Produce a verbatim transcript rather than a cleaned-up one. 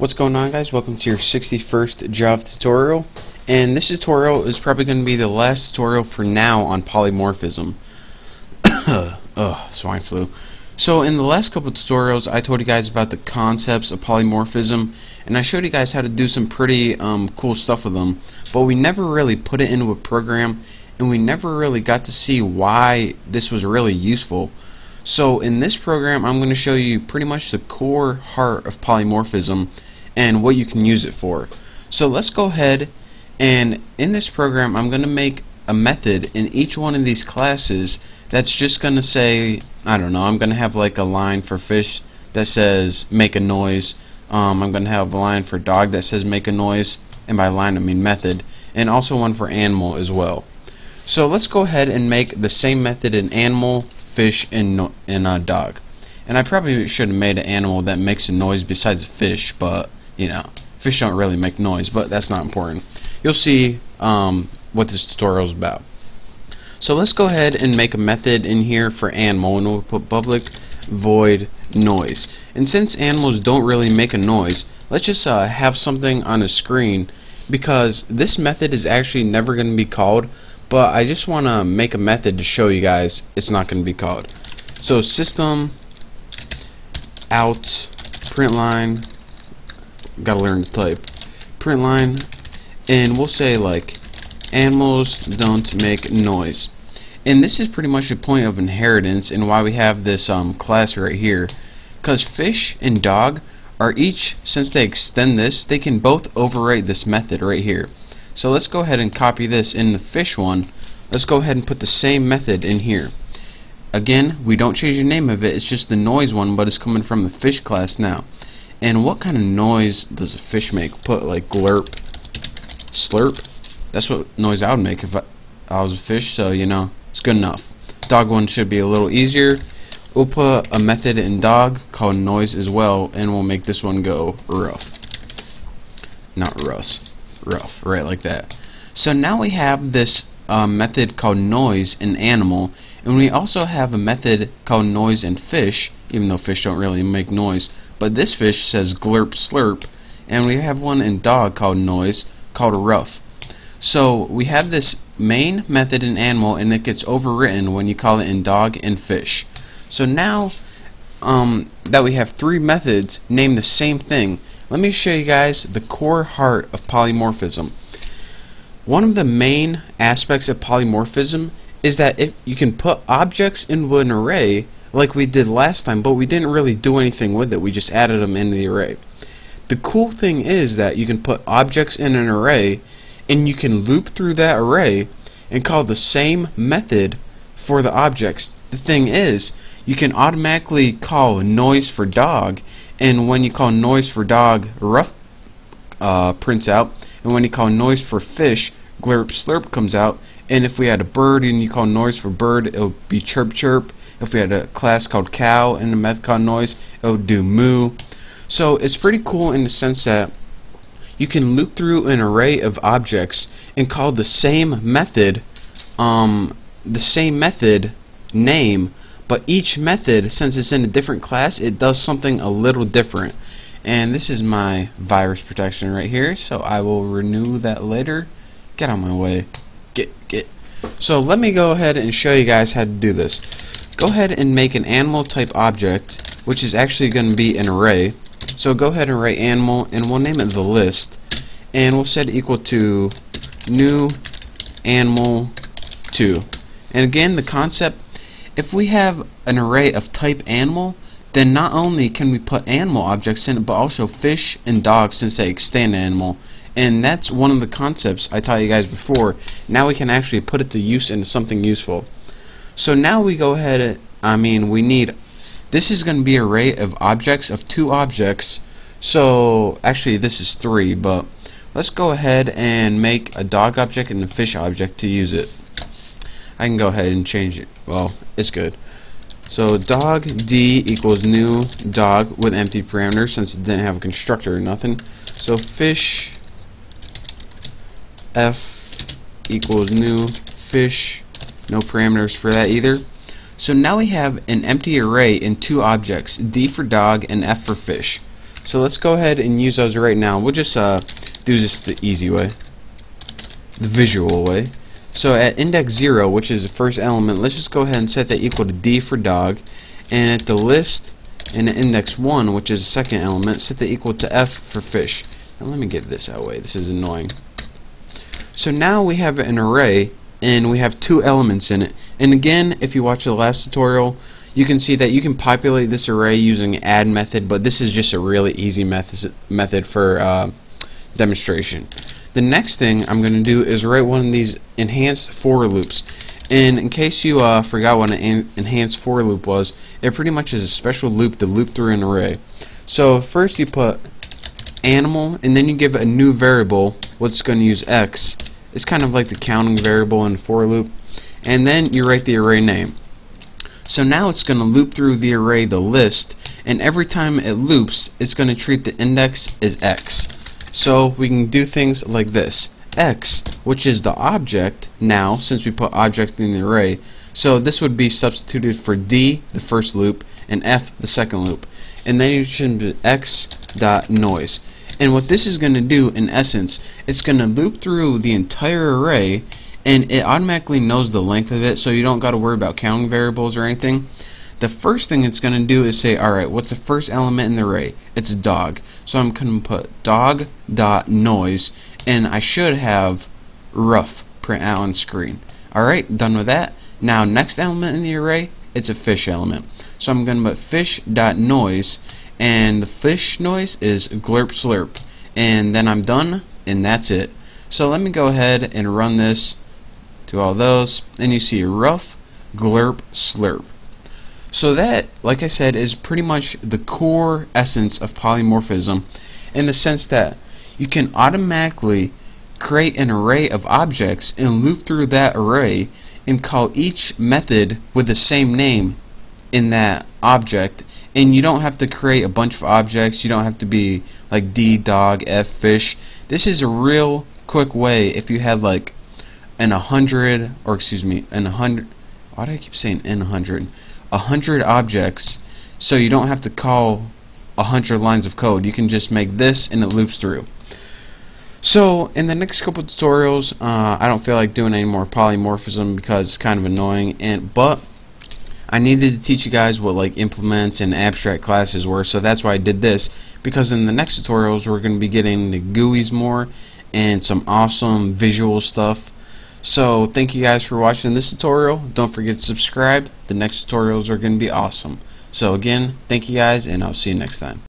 What's going on, guys? Welcome to your sixty-first Java tutorial, and this tutorial is probably going to be the last tutorial for now on polymorphism. Ugh, swine flu. So in the last couple of tutorials I told you guys about the concepts of polymorphism, and I showed you guys how to do some pretty um, cool stuff with them, but we never really put it into a program, and we never really got to see why this was really useful. So in this program I'm going to show you pretty much the core heart of polymorphism and what you can use it for. So let's go ahead, and in this program I'm going to make a method in each one of these classes that's just going to say, I don't know, I'm going to have like a line for fish that says make a noise. um, I'm going to have a line for dog that says make a noise, and by line I mean method, and also one for animal as well. So let's go ahead and make the same method in animal, fish, and, no and uh, dog. And I probably should have made an animal that makes a noise besides a fish, but you know, fish don't really make noise, but that's not important. You'll see um, what this tutorial is about. So let's go ahead and make a method in here for animal, and we'll put public void noise. And since animals don't really make a noise, let's just uh, have something on the screen, because this method is actually never going to be called, but I just want to make a method to show you guys it's not going to be called. So system out print line, gotta learn to type, print line, and we'll say like animals don't make noise. And this is pretty much the point of inheritance and why we have this um, class right here, because fish and dog are each, since they extend this, they can both overwrite this method right here. So let's go ahead and copy this in the fish one. Let's go ahead and put the same method in here. Again, we don't change the name of it, it's just the noise one, but it's coming from the fish class now. And what kind of noise does a fish make? Put like glurp, slurp. That's what noise I would make if I, I was a fish, so you know, it's good enough. Dog one should be a little easier. We'll put a method in dog called noise as well, and we'll make this one go rough. Not rust. Rough, right like that. So now we have this uh, method called noise in animal, and we also have a method called noise in fish, even though fish don't really make noise, but this fish says glurp slurp, and we have one in dog called noise called rough. So we have this main method in animal, and it gets overwritten when you call it in dog and fish. So now um, that we have three methods named the same thing, let me show you guys the core heart of polymorphism. One of the main aspects of polymorphism is that if you can put objects into an array like we did last time, but we didn't really do anything with it, we just added them into the array. The cool thing is that you can put objects in an array, and you can loop through that array and call the same method for the objects. The thing is, you can automatically call noise for dog, and when you call noise for dog, rough uh, prints out, and when you call noise for fish, glurp slurp comes out. And if we had a bird and you call noise for bird, it would be chirp chirp. If we had a class called cow and a method called noise, it would do moo. So it's pretty cool in the sense that you can loop through an array of objects and call the same method, um, the same method name, but each method, since it's in a different class, it does something a little different. And this is my virus protection right here, so I will renew that later. Get out of my way. Get, get. So let me go ahead and show you guys how to do this. Go ahead and make an animal type object, which is actually going to be an array. So go ahead and write animal, and we'll name it the list, and we'll set it equal to new animal two. And again, the concept, if we have an array of type animal, then not only can we put animal objects in it, but also fish and dogs, since they extend animal. And that's one of the concepts I taught you guys before. Now we can actually put it to use into something useful. So now we go ahead and, I mean, we need, this is going to be an array of objects, of two objects. So actually this is three, but let's go ahead and make a dog object and a fish object to use it. I can go ahead and change it. Well, it's good. So dog D equals new dog with empty parameters, since it didn't have a constructor or nothing. So fish F equals new fish, no parameters for that either. So now we have an empty array in two objects, D for dog and F for fish. So let's go ahead and use those right now. We'll just uh, do this the easy way, the visual way. So at index zero, which is the first element, let's just go ahead and set that equal to D for dog, and at the list and at index one, which is the second element, set that equal to F for fish. Now let me get this out of the way. This is annoying. So now we have an array and we have two elements in it. And again, if you watch the last tutorial, you can see that you can populate this array using add method, but this is just a really easy method method for uh, demonstration. The next thing I'm going to do is write one of these enhanced for loops. And in case you uh, forgot what an enhanced for loop was, it pretty much is a special loop to loop through an array. So first you put animal, and then you give it a new variable, what's going to use X. It's kind of like the counting variable in for loop. And then you write the array name. So now it's going to loop through the array, the list, and every time it loops, it's going to treat the index as X. So we can do things like this. X, which is the object now, since we put object in the array, so this would be substituted for D, the first loop, and F, the second loop. And then you should be X dot noise. And what this is going to do, in essence, it's going to loop through the entire array, and it automatically knows the length of it, so you don't got to worry about counting variables or anything. The first thing it's going to do is say, alright, what's the first element in the array? It's dog. So I'm going to put dog dot noise, and I should have rough print out on screen. Alright, done with that. Now next element in the array, it's a fish element. So I'm going to put fish dot noise, and the fish noise is glurp slurp. And then I'm done, and that's it. So let me go ahead and run this to all those, and you see rough glurp slurp. So that, like I said, is pretty much the core essence of polymorphism, in the sense that you can automatically create an array of objects and loop through that array and call each method with the same name in that object, and you don't have to create a bunch of objects. You don't have to be like D dog, F fish. This is a real quick way if you had like an a hundred, or excuse me, an a hundred, why do I keep saying in a hundred? A hundred objects, so you don't have to call a hundred lines of code. You can just make this and it loops through. So in the next couple tutorials, uh, I don't feel like doing any more polymorphism because it's kind of annoying, and but I needed to teach you guys what like implements and abstract classes were, so that's why I did this, because in the next tutorials we're going to be getting the G U Is more and some awesome visual stuff. So thank you guys for watching this tutorial. Don't forget to subscribe. The next tutorials are going to be awesome. So again, thank you guys, and I'll see you next time.